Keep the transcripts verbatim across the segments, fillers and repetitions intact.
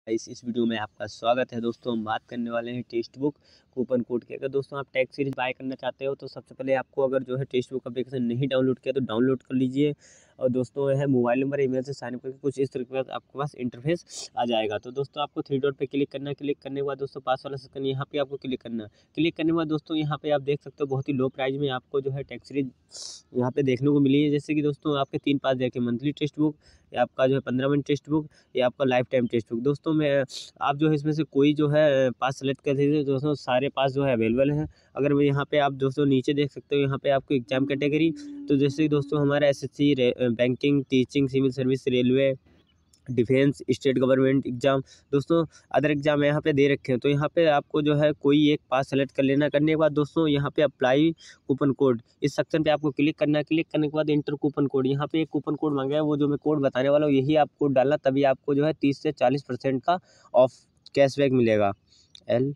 इस इस वीडियो में आपका स्वागत है। दोस्तों हम बात करने वाले हैं टेक्स्ट बुक कूपन कोड की। अगर दोस्तों आप टैक्स सीरीज बाय करना चाहते हो तो सबसे पहले आपको अगर जो है टेक्स्ट बुक एप्लीकेशन नहीं डाउनलोड किया तो डाउनलोड कर लीजिए। और दोस्तों है मोबाइल नंबर ईमेल से साइन अप करके कुछ इस तरीके का आपके पास इंटरफेस आ जाएगा। तो दोस्तों आपको थ्री डॉट पे क्लिक करना है। क्लिक करने के बाद दोस्तों पास वाला सेक्शन यहाँ पे आपको क्लिक करना है। क्लिक करने के बाद दोस्तों यहाँ पे आप देख सकते हो बहुत ही लो प्राइस में आपको जो है टैक्स सीरीज यहाँ पे देखने को मिली है। जैसे कि दोस्तों आपके तीन पास देखिए, मंथली टेक्स्ट बुक, या आपका जो है पंद्रह मिनट टेक्स्ट बुक, या आपका लाइफ टाइम टेक्स्ट बुक। दोस्तों मैं आप जो है इसमें से कोई जो है पास सेलेक्ट कर दीजिए। दोस्तों सारे पास जो है अवेलेबल हैं। अगर मैं यहाँ पे आप दोस्तों नीचे देख सकते हो, यहाँ पे आपको एग्जाम कैटेगरी, तो जैसे दोस्तों हमारा SSC, banking, teaching, civil service, railway, defence, state government exam, दोस्तों अदर एग्जाम यहाँ पे दे रखे हैं। तो यहाँ पे आपको जो है कोई एक पास सेलेक्ट कर लेना। करने के बाद दोस्तों यहाँ पे अप्लाई कूपन कोड, इस सेक्शन पे आपको क्लिक करना है। क्लिक करने के बाद इंटर कूपन कोड, यहाँ पे एक कूपन कोड मांगा है, वो जो मैं कोड बताने वाला हूँ यही आप कोड डालना, तभी आपको जो है तीस से चालीस परसेंट का ऑफ कैशबैक मिलेगा। L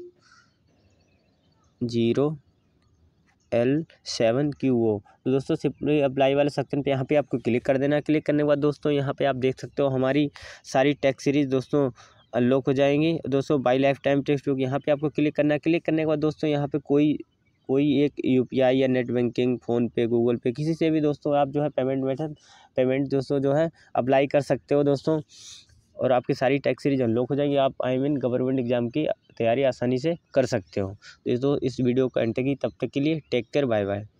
zero L seven Q O. तो दोस्तों सिंपली अप्लाई वाले सेक्शन पे यहाँ पे आपको क्लिक कर देना है। क्लिक करने के बाद दोस्तों यहाँ पे आप देख सकते हो हमारी सारी टैक्स सीरीज दोस्तों अनलॉक हो जाएंगी। दोस्तों buy lifetime text book, यहाँ पे आपको क्लिक करना है। क्लिक करने के बाद दोस्तों यहाँ पे कोई कोई एक यूपीआई या net banking, PhonePe, Google Pay, किसी से भी दोस्तों आप जो है पेमेंट मेथड पेमेंट दोस्तों जो है अप्लाई कर सकते हो दोस्तों, और आपकी सारी टैक्स सीरीज अनलॉक हो जाएगी। आप आई मीन गवर्नमेंट एग्जाम की तैयारी आसानी से कर सकते हो। दोस्तों इस वीडियो को एंड तक की, तब तक के लिए टेक केयर, बाय बाय।